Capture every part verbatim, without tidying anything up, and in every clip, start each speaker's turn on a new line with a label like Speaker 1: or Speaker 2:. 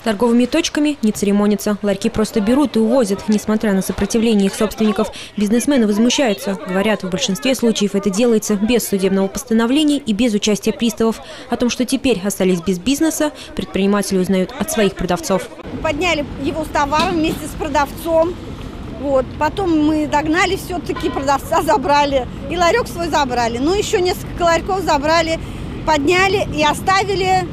Speaker 1: С торговыми точками не церемонятся. Ларьки просто берут и увозят. Несмотря на сопротивление их собственников, бизнесмены возмущаются. Говорят, в большинстве случаев это делается без судебного постановления и без участия приставов. О том, что теперь остались без бизнеса, предприниматели узнают от своих продавцов.
Speaker 2: Подняли его с товаром вместе с продавцом. Вот. Потом мы догнали, все-таки продавца забрали. И ларек свой забрали. Ну, еще несколько ларьков забрали, подняли и оставили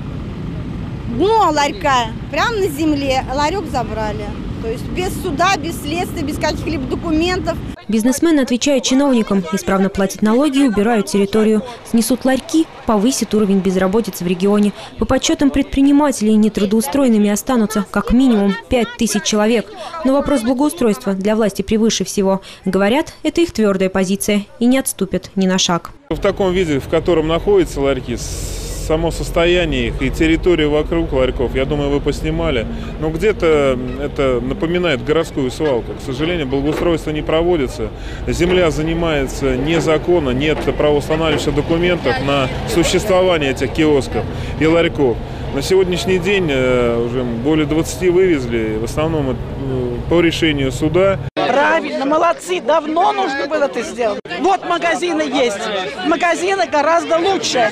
Speaker 2: дно ларька прямо на земле. Ларек забрали. То есть без суда, без следствия, без каких-либо документов.
Speaker 1: Бизнесмены отвечают чиновникам, исправно платят налоги и убирают территорию. Снесут ларьки, повысит уровень безработицы в регионе. По подсчетам предпринимателей, нетрудоустроенными останутся как минимум пять тысяч человек. Но вопрос благоустройства для власти превыше всего. Говорят, это их твердая позиция и не отступят ни на шаг.
Speaker 3: В таком виде, в котором находятся ларьки, само состояние их и территория вокруг ларьков, я думаю, вы поснимали. Но где-то это напоминает городскую свалку. К сожалению, благоустройство не проводится. Земля занимается незаконно, нет правоустанавливающих документов на существование этих киосков и ларьков. На сегодняшний день уже более двадцати вывезли, в основном по решению суда.
Speaker 4: Правильно, молодцы, давно нужно было это сделать. Вот магазины есть, магазины гораздо лучше.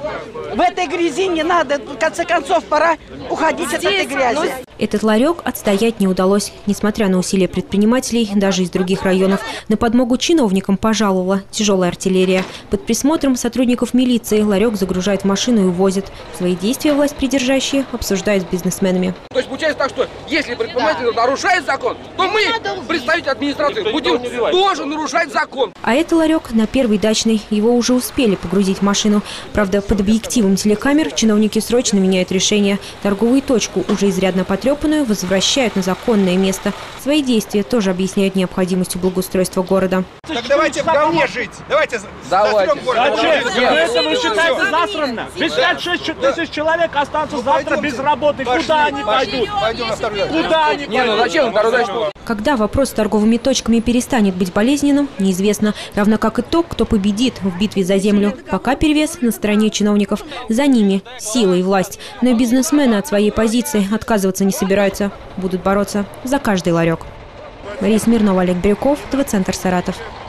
Speaker 4: В этой грязи не надо, в конце концов, пора уходить Здесь, от этой грязи.
Speaker 1: Этот ларек отстоять не удалось. Несмотря на усилия предпринимателей, даже из других районов, на подмогу чиновникам пожаловала тяжелая артиллерия. Под присмотром сотрудников милиции ларек загружает в машину и увозит. Свои действия власть придержащие обсуждают с бизнесменами.
Speaker 5: То есть получается так, что если предприниматель да. нарушает закон, то мы, представители администрации, будем тоже нарушать закон.
Speaker 1: А это ларек на Первой Дачной. Его уже успели погрузить в машину. Правда, под объективом телекамер чиновники срочно меняют решение. Торговую точку, уже изрядно потрепанную, возвращают на законное место. Свои действия тоже объясняют необходимостью благоустройства города.
Speaker 6: Так давайте в говне жить. Давайте
Speaker 5: Давайте.
Speaker 7: Зачем? Это вы считаете засранно? Без пяти-шести тысяч человек останутся ну, завтра без работы. Пошли, Куда они пошли, пойдут?
Speaker 6: Пойдем на вторую.
Speaker 7: Куда они
Speaker 5: Не, ну зачем вторую дачу?
Speaker 1: Когда вопрос с торговыми точками перестанет быть болезненным, неизвестно. Равно как и то, кто победит в битве за землю. Пока перевес на стороне чиновников. За ними сила и власть. Но и бизнесмены от своей позиции отказываться не собираются. Будут бороться за каждый ларек. Мария Смирнова, Олег Бирюков, ТВ-центр Саратов.